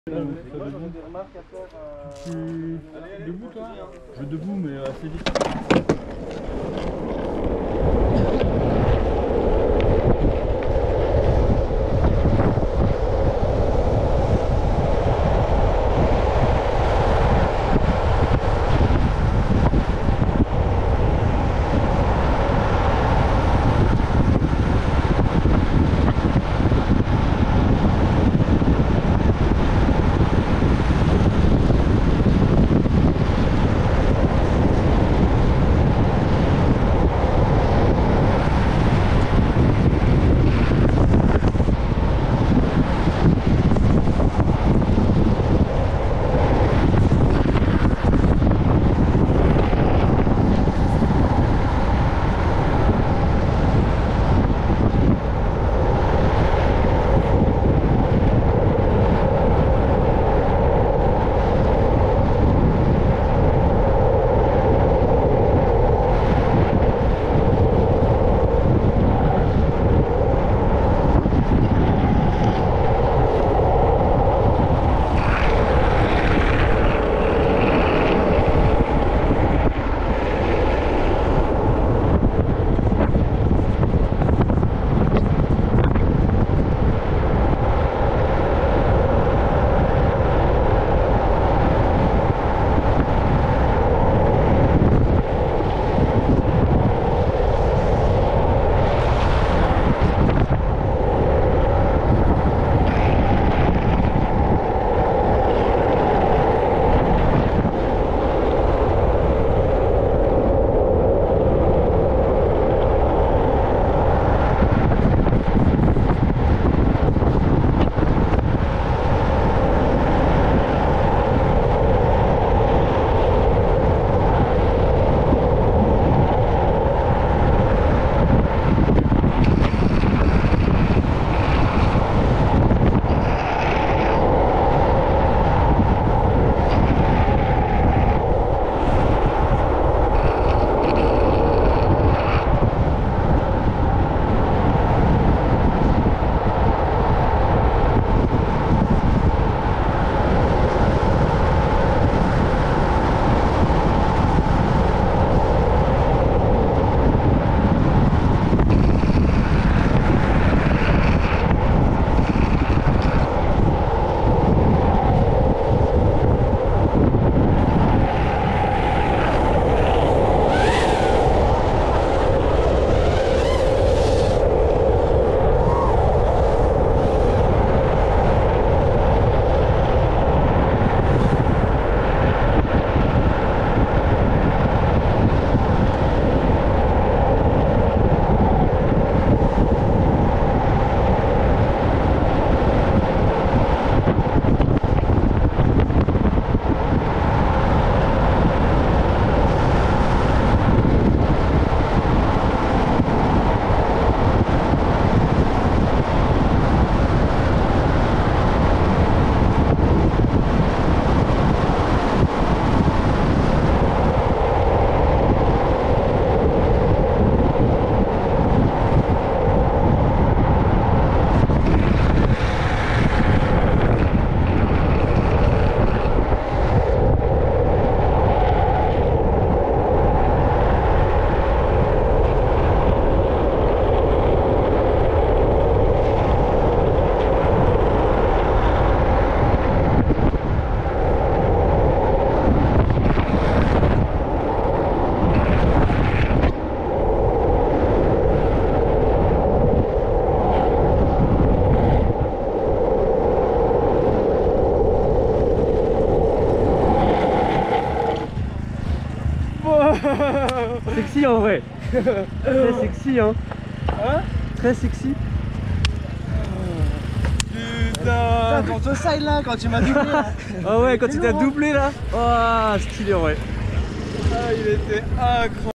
Moi j'aurais des remarques à faire. Tu es debout toi? Je vais debout mais assez vite. Sexy en vrai. Très sexy hein. Hein? Très sexy. Putain, quand toi ça là, quand tu m'as doublé là. Ah ouais, quand tu t'as doublé là. Oh, stylé en vrai. Ah, il était incroyable.